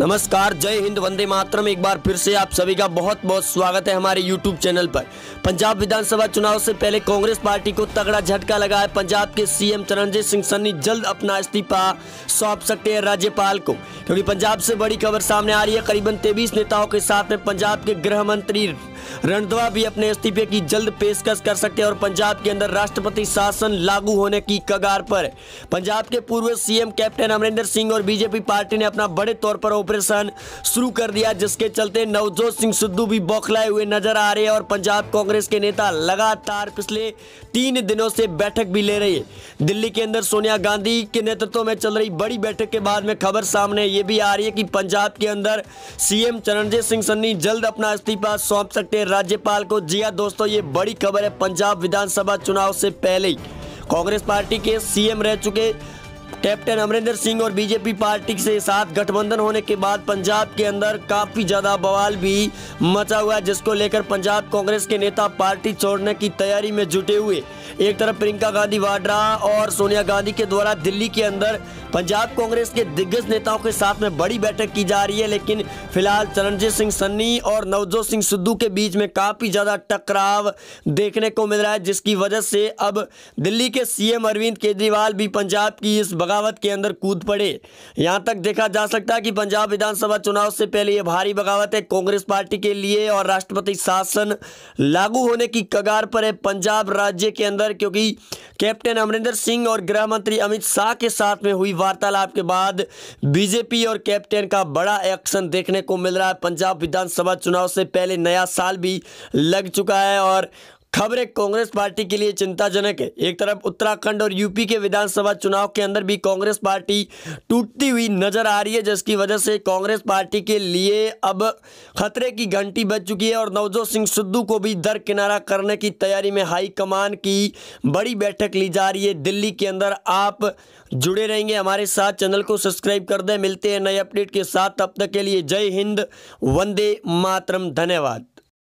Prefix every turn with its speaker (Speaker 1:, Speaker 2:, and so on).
Speaker 1: नमस्कार, जय हिंद, वंदे मातरम। एक बार फिर से आप सभी का बहुत बहुत स्वागत है हमारे YouTube चैनल पर। पंजाब विधानसभा चुनाव से पहले कांग्रेस पार्टी को तगड़ा झटका लगा है। पंजाब के सीएम चरणजीत सिंह सन्नी जल्द अपना इस्तीफा सौंप सकते हैं राज्यपाल को, क्योंकि पंजाब से बड़ी खबर सामने आ रही है। करीबन 23 नेताओं के साथ में पंजाब के गृह मंत्री रणधवा भी अपने इस्तीफे की जल्द पेशकश कर सकते हैं और पंजाब के अंदर राष्ट्रपति शासन लागू होने की कगार पर है। पंजाब के पूर्व सीएम कैप्टन अमरिंदर सिंह और बीजेपी पार्टी ने अपना बड़े तौर पर ऑपरेशन शुरू कर दिया, जिसके चलते नवजोत सिंह सिद्धू भी बौखलाए हुए नजर आ रहे हैं और पंजाब कांग्रेस के नेता लगातार पिछले 3 दिनों से बैठक भी ले रही है। दिल्ली के अंदर सोनिया गांधी के नेतृत्व में चल रही बड़ी बैठक के बाद में खबर सामने ये भी आ रही है कि पंजाब के अंदर सीएम चरणजीत सिंह सन्नी जल्द अपना इस्तीफा सौंप सकते हैं राज्यपाल को। जी हां दोस्तों, ये बड़ी खबर है। पंजाब विधानसभा चुनाव से पहले ही कांग्रेस पार्टी के सीएम रह चुके कैप्टन अमरिंदर सिंह और बीजेपी पार्टी से साथ गठबंधन होने के बाद पंजाब के अंदर काफी ज्यादा बवाल भी मचा हुआ है, जिसको लेकर पंजाब कांग्रेस के नेता पार्टी छोड़ने की तैयारी में जुटे हुए। एक तरफ प्रियंका गांधी वाड्रा और सोनिया गांधी के द्वारा दिल्ली के अंदर पंजाब कांग्रेस के दिग्गज नेताओं के साथ में बड़ी बैठक की जा रही है, लेकिन फिलहाल चरणजीत सिंह सन्नी और नवजोत सिंह सिद्धू के बीच में काफी ज्यादा टकराव देखने को मिल रहा है, जिसकी वजह से अब दिल्ली के सीएम अरविंद केजरीवाल भी पंजाब की इस बगावत के अंदर कूद पड़े। यहां तक देखा जा सकता है कि पंजाब विधानसभा चुनाव से पहले यह भारी बगावत है कांग्रेस पार्टी के लिए और राष्ट्रपति शासन लागू होने की कगार पर है पंजाब राज्य के अंदर, क्योंकि कैप्टन अमरिंदर सिंह और गृह मंत्री अमित शाह के साथ में हुई वार्तालाप के बाद बीजेपी और कैप्टन का बड़ा एक्शन देखने को मिल रहा है। पंजाब विधानसभा चुनाव से पहले नया साल भी लग चुका है और खबरें कांग्रेस पार्टी के लिए चिंताजनक है। एक तरफ उत्तराखंड और यूपी के विधानसभा चुनाव के अंदर भी कांग्रेस पार्टी टूटती हुई नजर आ रही है, जिसकी वजह से कांग्रेस पार्टी के लिए अब खतरे की घंटी बज चुकी है और नवजोत सिंह सिद्धू को भी दरकिनारा करने की तैयारी में हाईकमान की बड़ी बैठक ली जा रही है दिल्ली के अंदर। आप जुड़े रहेंगे हमारे साथ, चैनल को सब्सक्राइब कर दें। मिलते हैं नए अपडेट के साथ, तब तक के लिए जय हिंद, वंदे मातरम, धन्यवाद।